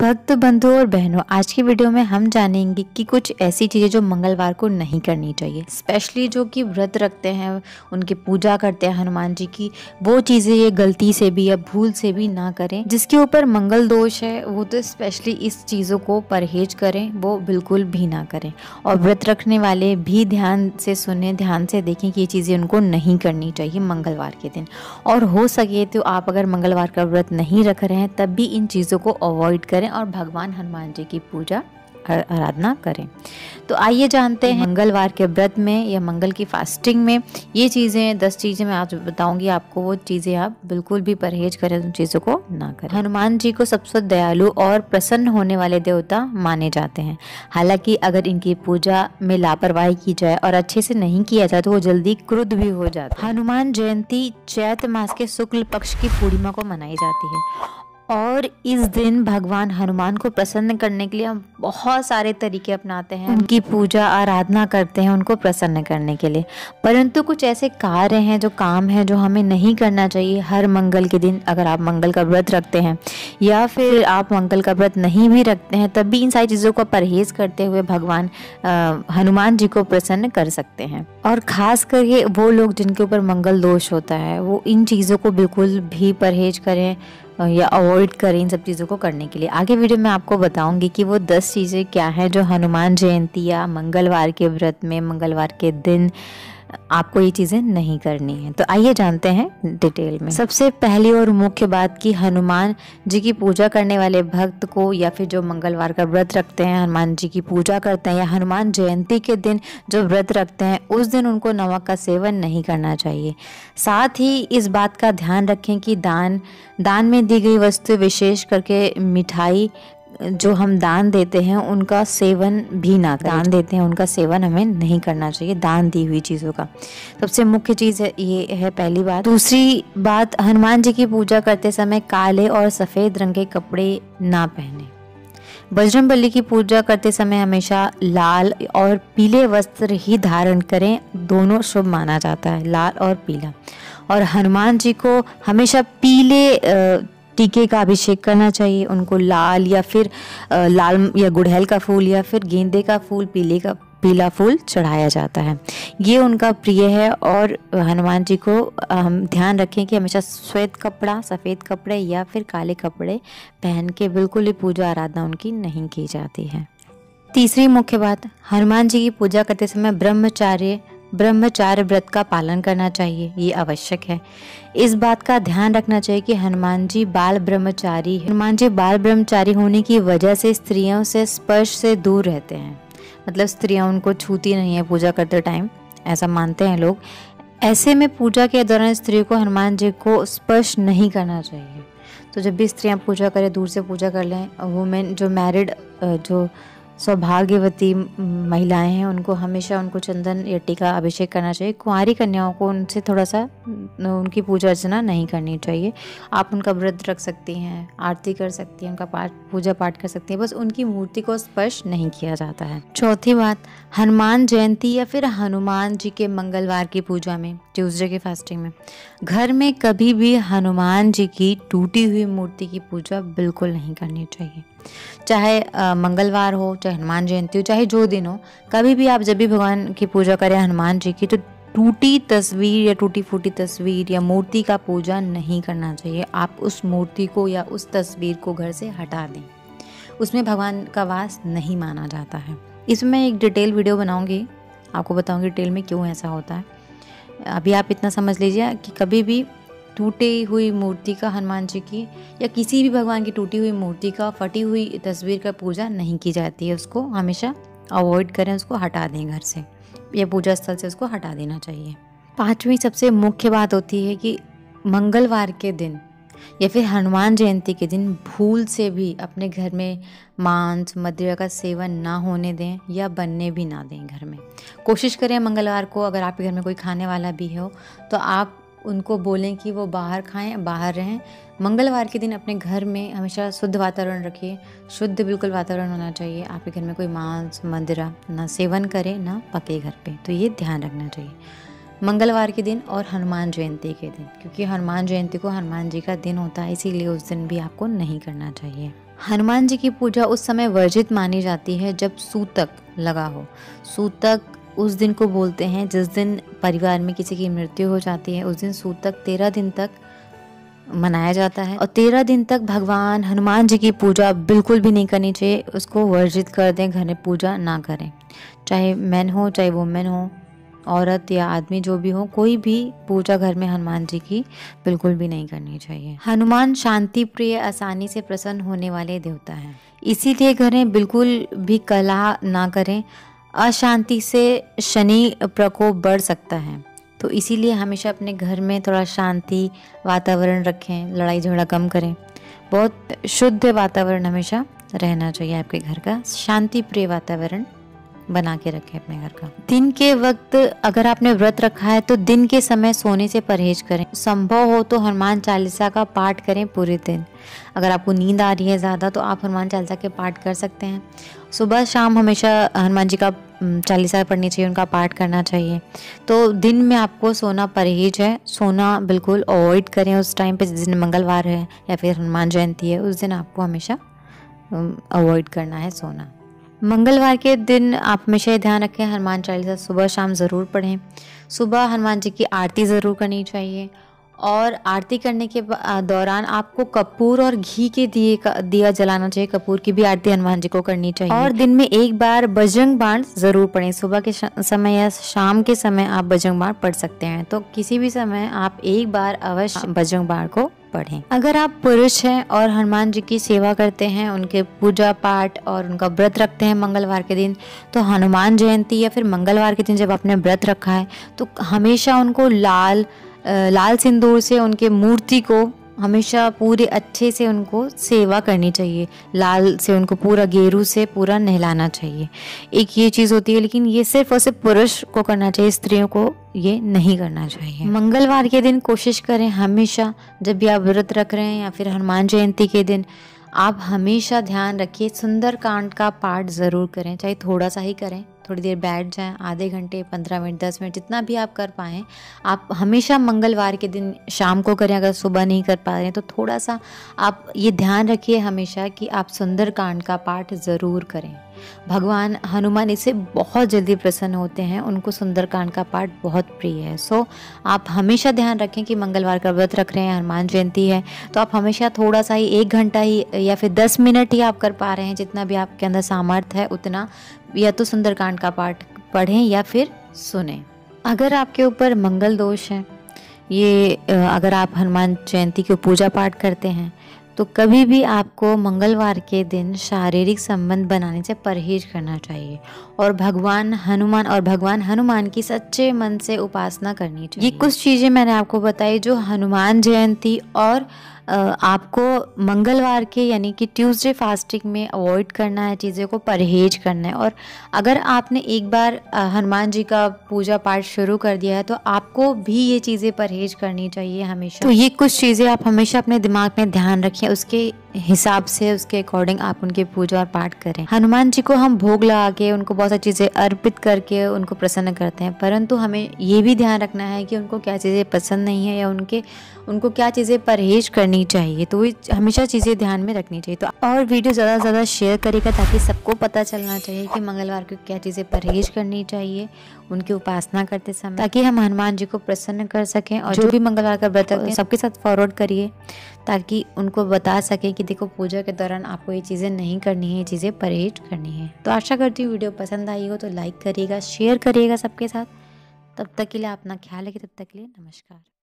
भक्त बंधु और बहनों, आज की वीडियो में हम जानेंगे कि कुछ ऐसी चीज़ें जो मंगलवार को नहीं करनी चाहिए। स्पेशली जो कि व्रत रखते हैं, उनकी पूजा करते हैं हनुमान जी की, वो चीज़ें ये गलती से भी या भूल से भी ना करें। जिसके ऊपर मंगल दोष है वो तो स्पेशली इस चीज़ों को परहेज करें, वो बिल्कुल भी ना करें। और व्रत रखने वाले भी ध्यान से सुने, ध्यान से देखें कि ये चीज़ें उनको नहीं करनी चाहिए मंगलवार के दिन। और हो सके तो आप अगर मंगलवार का व्रत नहीं रख रहे हैं तब भी इन चीज़ों को अवॉइड करें और भगवान हनुमान जी की पूजा आराधना करें। तो आइए जानते हैं मंगलवार के व्रत में या मंगल की फास्टिंग में ये चीज़ें 10 चीज़ें मैं आज बताऊंगी आपको, वो चीज़ें आप बिल्कुल भी परहेज करें, उन चीज़ों को ना करें। हनुमान जी को सबसे दयालु और प्रसन्न होने वाले देवता माने जाते हैं। हालांकि अगर इनकी पूजा में लापरवाही की जाए और अच्छे से नहीं किया जाए तो वो जल्दी क्रुद्ध भी हो जाते हैं। हनुमान जयंती चैत्र मास के शुक्ल पक्ष की पूर्णिमा को मनाई जाती है और इस दिन भगवान हनुमान को प्रसन्न करने के लिए हम बहुत सारे तरीके अपनाते हैं, उनकी पूजा आराधना करते हैं उनको प्रसन्न करने के लिए। परंतु कुछ ऐसे कार्य हैं, जो काम है, जो हमें नहीं करना चाहिए हर मंगल के दिन। अगर आप मंगल का व्रत रखते हैं या फिर आप मंगल का व्रत नहीं भी रखते हैं तब भी इन सारी चीज़ों का परहेज करते हुए भगवान हनुमान जी को प्रसन्न कर सकते हैं। और खास करके वो लोग जिनके ऊपर मंगल दोष होता है वो इन चीज़ों को बिल्कुल भी परहेज करें या अवॉइड करें इन सब चीज़ों को करने के लिए। आगे वीडियो में आपको बताऊंगी कि वो 10 चीज़ें क्या हैं जो हनुमान जयंती या मंगलवार के व्रत में, मंगलवार के दिन आपको ये चीज़ें नहीं करनी है। तो आइए जानते हैं डिटेल में। सबसे पहली और मुख्य बात कि हनुमान जी की पूजा करने वाले भक्त को या फिर जो मंगलवार का व्रत रखते हैं, हनुमान जी की पूजा करते हैं या हनुमान जयंती के दिन जो व्रत रखते हैं उस दिन उनको नमक का सेवन नहीं करना चाहिए। साथ ही इस बात का ध्यान रखें कि दान में दी गई वस्तु, विशेष करके मिठाई जो हम दान देते हैं उनका सेवन भी ना करें। दान देते हैं उनका सेवन हमें नहीं करना चाहिए, दान दी हुई चीज़ों का। सबसे मुख्य चीज़ ये है पहली बात। दूसरी बात, हनुमान जी की पूजा करते समय काले और सफ़ेद रंग के कपड़े ना पहने। बजरंगबली की पूजा करते समय हमेशा लाल और पीले वस्त्र ही धारण करें, दोनों शुभ माना जाता है, लाल और पीला। और हनुमान जी को हमेशा पीले टीके का अभिषेक करना चाहिए। उनको लाल या फिर लाल या गुड़हल का फूल या फिर गेंदे का फूल, पीला फूल चढ़ाया जाता है, ये उनका प्रिय है। और हनुमान जी को हम ध्यान रखें कि हमेशा श्वेत कपड़ा, सफ़ेद कपड़े या फिर काले कपड़े पहन के बिल्कुल ही पूजा आराधना उनकी नहीं की जाती है। तीसरी मुख्य बात, हनुमान जी की पूजा करते समय ब्रह्मचार्य व्रत का पालन करना चाहिए, ये आवश्यक है। इस बात का ध्यान रखना चाहिए कि हनुमान जी बाल ब्रह्मचारी होने की वजह से स्त्रियों से स्पर्श से दूर रहते हैं। मतलब स्त्रियां उनको छूती नहीं है पूजा करते टाइम, ऐसा मानते हैं लोग। ऐसे में पूजा के दौरान स्त्री को हनुमान जी को स्पर्श नहीं करना चाहिए। तो जब भी स्त्रियां पूजा करें दूर से पूजा कर लें। वुमेन जो मैरिड, जो सौभाग्यवती महिलाएं हैं उनको हमेशा उनको चंदन या टीका अभिषेक करना चाहिए। कुंवारी कन्याओं को उनसे थोड़ा सा उनकी पूजा अर्चना नहीं करनी चाहिए। आप उनका व्रत रख सकती हैं, आरती कर सकती हैं, उनका पूजा पाठ कर सकती हैं, बस उनकी मूर्ति को स्पर्श नहीं किया जाता है। चौथी बात, हनुमान जयंती या फिर हनुमान जी के मंगलवार की पूजा में, ट्यूसडे की फास्टिंग में, घर में कभी भी हनुमान जी की टूटी हुई मूर्ति की पूजा बिल्कुल नहीं करनी चाहिए। चाहे मंगलवार हो, चाहे हनुमान जयंती हो, चाहे जो दिन हो, कभी भी आप जब भी भगवान की पूजा करें हनुमान जी की, तो टूटी तस्वीर या टूटी फूटी तस्वीर या मूर्ति का पूजा नहीं करना चाहिए। आप उस मूर्ति को या उस तस्वीर को घर से हटा दें, उसमें भगवान का वास नहीं माना जाता है। इसमें एक डिटेल वीडियो बनाऊंगी, आपको बताऊंगी डिटेल में क्यों ऐसा होता है। अभी आप इतना समझ लीजिए कि कभी भी टूटी हुई मूर्ति का, हनुमान जी की या किसी भी भगवान की टूटी हुई मूर्ति का, फटी हुई तस्वीर का पूजा नहीं की जाती है। उसको हमेशा अवॉइड करें, उसको हटा दें घर से या पूजा स्थल से, उसको हटा देना चाहिए। पांचवी सबसे मुख्य बात होती है कि मंगलवार के दिन या फिर हनुमान जयंती के दिन भूल से भी अपने घर में मांस, मदिरा का सेवन ना होने दें या बनने भी ना दें घर में। कोशिश करें मंगलवार को, अगर आपके घर में कोई खाने वाला भी हो तो आप उनको बोलें कि वो बाहर खाएं, बाहर रहें। मंगलवार के दिन अपने घर में हमेशा शुद्ध वातावरण रखिए, शुद्ध बिल्कुल वातावरण होना चाहिए। आपके घर में कोई मांस, मदिरा ना सेवन करे, ना पके घर पे, तो ये ध्यान रखना चाहिए मंगलवार के दिन और हनुमान जयंती के दिन, क्योंकि हनुमान जयंती को हनुमान जी का दिन होता है, इसीलिए उस दिन भी आपको नहीं करना चाहिए। हनुमान जी की पूजा उस समय वर्जित मानी जाती है जब सूतक लगा हो। सूतक उस दिन को बोलते हैं जिस दिन परिवार में किसी की मृत्यु हो जाती है। उस दिन सूतक 13 दिन तक मनाया जाता है और 13 दिन तक भगवान हनुमान जी की पूजा बिल्कुल भी नहीं करनी चाहिए। उसको वर्जित कर दें, घर में पूजा ना करें। चाहे मैन हो चाहे वुमेन हो, औरत या आदमी जो भी हो, कोई भी पूजा घर में हनुमान जी की बिल्कुल भी नहीं करनी चाहिए। हनुमान शांति प्रिय, आसानी से प्रसन्न होने वाले देवता हैं, इसीलिए घर में बिल्कुल भी कलह ना करें। अशांति से शनि प्रकोप बढ़ सकता है, तो इसीलिए हमेशा अपने घर में थोड़ा शांति वातावरण रखें, लड़ाई झगड़ा कम करें। बहुत शुद्ध वातावरण हमेशा रहना चाहिए आपके घर का, शांति प्रिय वातावरण बना के रखें अपने घर का। दिन के वक्त अगर आपने व्रत रखा है तो दिन के समय सोने से परहेज करें। संभव हो तो हनुमान चालीसा का पाठ करें पूरे दिन। अगर आपको नींद आ रही है ज़्यादा तो आप हनुमान चालीसा के पाठ कर सकते हैं। सुबह शाम हमेशा हनुमान जी का चालीसा पढ़नी चाहिए, उनका पाठ करना चाहिए। तो दिन में आपको सोना परहेज है, सोना बिल्कुल अवॉइड करें उस टाइम पे जिस दिन मंगलवार है या फिर हनुमान जयंती है, उस दिन आपको हमेशा अवॉइड करना है सोना। मंगलवार के दिन आप हमेशा ये ध्यान रखें, हनुमान चालीसा सुबह शाम ज़रूर पढ़ें। सुबह हनुमान जी की आरती ज़रूर करनी चाहिए और आरती करने के दौरान आपको कपूर और घी के दिया जलाना चाहिए। कपूर की भी आरती हनुमान जी को करनी चाहिए और दिन में एक बार बजरंग बाण ज़रूर पढ़ें। सुबह के समय या शाम के समय आप बजरंग बाण पढ़ सकते हैं, तो किसी भी समय आप एक बार अवश्य बजरंग बाण को पढ़ें। अगर आप पुरुष हैं और हनुमान जी की सेवा करते हैं, उनके पूजा पाठ और उनका व्रत रखते हैं मंगलवार के दिन, तो हनुमान जयंती या फिर मंगलवार के दिन जब आपने व्रत रखा है तो हमेशा उनको लाल सिंदूर से उनके मूर्ति को हमेशा पूरे अच्छे से उनको सेवा करनी चाहिए। लाल से उनको पूरा गेरू से पूरा नहलाना चाहिए। एक ये चीज़ होती है, लेकिन ये सिर्फ और सिर्फ पुरुष को करना चाहिए, स्त्रियों को ये नहीं करना चाहिए। मंगलवार के दिन कोशिश करें हमेशा, जब भी आप व्रत रख रहे हैं या फिर हनुमान जयंती के दिन, आप हमेशा ध्यान रखिए सुंदरकांड का पाठ ज़रूर करें। चाहे थोड़ा सा ही करें, थोड़ी देर बैठ जाएं, आधे घंटे 15 मिनट 10 मिनट जितना भी आप कर पाएँ। आप हमेशा मंगलवार के दिन शाम को करें, अगर सुबह नहीं कर पा रहे हैं तो थोड़ा सा आप ये ध्यान रखिए हमेशा कि आप सुंदरकांड का पाठ ज़रूर करें। भगवान हनुमान इससे बहुत जल्दी प्रसन्न होते हैं, उनको सुंदरकांड का पाठ बहुत प्रिय है। सो आप हमेशा ध्यान रखें कि मंगलवार का व्रत रख रहे हैं, हनुमान जयंती है, तो आप हमेशा थोड़ा सा ही 1 घंटा ही या फिर 10 मिनट ही आप कर पा रहे हैं, जितना भी आपके अंदर सामर्थ्य है उतना, या तो सुंदरकांड का पाठ पढ़ें या फिर सुने। अगर आपके ऊपर मंगल दोष है, ये अगर आप हनुमान जयंती की पूजा पाठ करते हैं तो कभी भी आपको मंगलवार के दिन शारीरिक संबंध बनाने से परहेज करना चाहिए और भगवान हनुमान की सच्चे मन से उपासना करनी चाहिए। ये कुछ चीज़ें मैंने आपको बताई जो हनुमान जयंती और आपको मंगलवार के यानी कि ट्यूसडे फास्टिंग में अवॉइड करना है, चीज़ों को परहेज करना है। और अगर आपने एक बार हनुमान जी का पूजा पाठ शुरू कर दिया है तो आपको भी ये चीज़ें परहेज करनी चाहिए हमेशा। तो ये कुछ चीज़ें आप हमेशा अपने दिमाग में ध्यान रखें, उसके हिसाब से उसके अकॉर्डिंग आप उनके पूजा और पाठ करें। हनुमान जी को हम भोग लगा के उनको बहुत सारी चीज़ें अर्पित करके उनको प्रसन्न करते हैं, परंतु हमें ये भी ध्यान रखना है कि उनको क्या चीज़ें पसंद नहीं है या उनको क्या चीज़ें परहेज करनी चाहिए, तो वो हमेशा चीज़ें ध्यान में रखनी चाहिए। तो और वीडियो ज़्यादा से ज़्यादा शेयर करेगा ताकि सबको पता चलना चाहिए कि मंगलवार को क्या चीज़ें परहेज करनी चाहिए उनकी उपासना करते समय, ताकि हम हनुमान जी को प्रसन्न कर सकें। और जो भी मंगलवार का व्रत है सबके साथ फॉरवर्ड करिए ताकि उनको बता सकें कि देखो पूजा के दौरान आपको ये चीज़ें नहीं करनी है, ये चीज़ें परहेज करनी है। तो आशा करती हूँ वीडियो पसंद आई हो तो लाइक करिएगा, शेयर करिएगा सबके साथ। तब तक के लिए अपना ख्याल रखिए, तब तक के लिए नमस्कार।